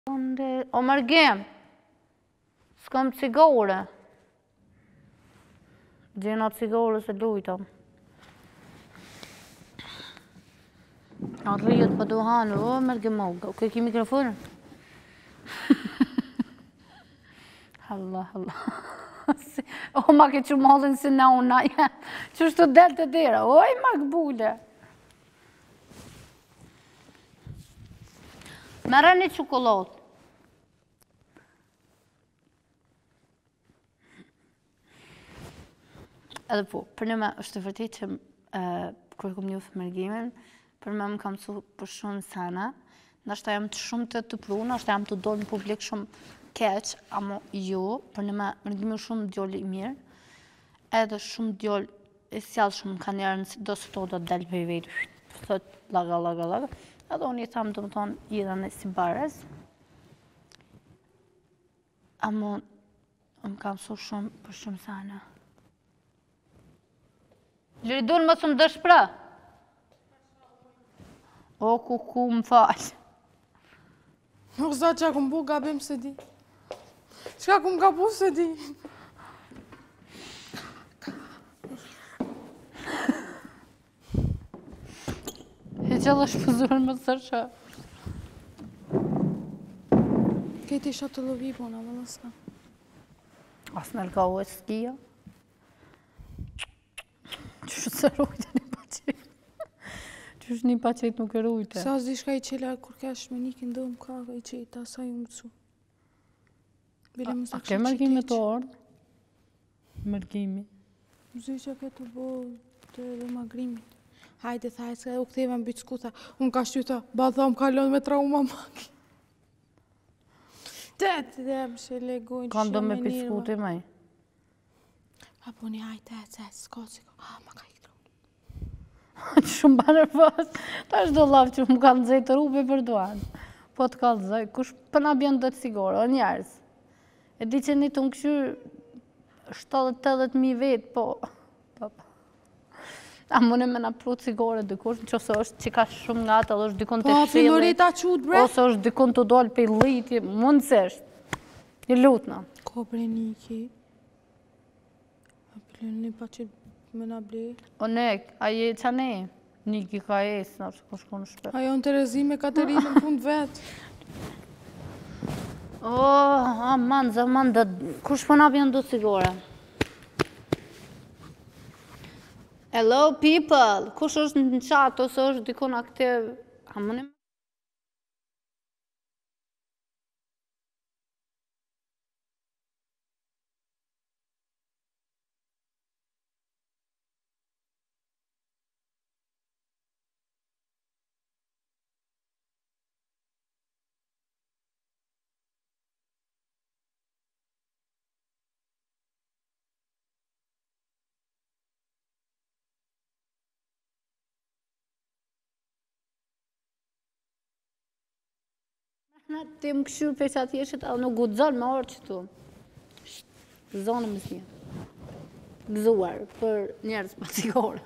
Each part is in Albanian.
O mërgim, s'kam cigare. Gjena cigare se lujtam. A rrijet për duhanë, o mërgim o, ke ki mikrofonën? Allah. O, ma ke që mallin si na unë, që shtu del të dera, oj, ma këbule. Mere një qokolatë. Edhe po, për në me është të vërtet që kërë kom njofë mërgimin, për me më kam su për shumë sana, nështë jam të shumë të pru, nështë jam të dojnë në publik shumë keq, amo jo, për në me mërgimin shumë djollë i mirë, edhe shumë djollë i sjallë shumë ka njerën, do së to do të delë për i vetë, thot laga, edhe unë i thamë të më thonë, i edhe në si bares, amo më kam su shumë për shumë sana. Liridun më së më dëshpra? O, ku më falë. Nuk zda që akum bu gabim se di. Që akum gabu se di. E që dhe shpëzurën më sërqa. Kejti isha të lovi, bona, më nësna. Asë në lka u e s'kia. Qështë se rujtë një pacet? Qështë një pacet nuk e rujtë? Sa zdi shka i qela kur kesh me një këndohëm ka i qeta, sa ju më cu. A ke mërgimi të ordë? Mërgimi? Mëzoj që ke të bo të edhe magrimit. Hajde, thaj, s'ka u këtheva në bitë skuta. Unë ka shtyta, ba tha më kalon me trauma maki. Te më shë legojnë që Kanë do me me bitë skuti maj? Pa po një hajte, s'ka që ma ka i tru. Që shumë banë pas, ta është do lavë që më kanë zëjtë të rube për duanë. Po të kalë zëjtë, kush përna bjën do të sigurë, o njerës. E di që një të më këshyrë 70-80.000 vetë, po. A mëne me na pru cigare dikush, në që ose është që ka shumë nga të, edhe është dikon të shili. Po, Loreta qut, bre? Ose është dikon të dollë për i liti, mundësisht. Një lutëna. Ko bre Niki? A pëllën një pa që me na ble? O nek, a je qa ne? Niki ka esë, në që kush konë shpe. Ajo në Terezi me Katerinë në fund vetë. Aman, zaman, kush po na bjën do cigare? Hello people, kush është në qatë ose është dikon aktiv? Amonim? Në të më këshyrë për që atë jeshët, a nuk gudzon me orë që tu. Zonë më s'një. Gëzuar për njerës për cigare.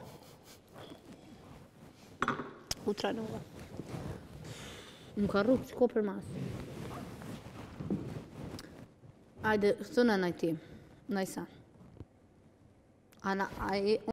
U tranova. Më ka rrugë që ko për masë. Ajde, thënë në ti, në isa. Ana,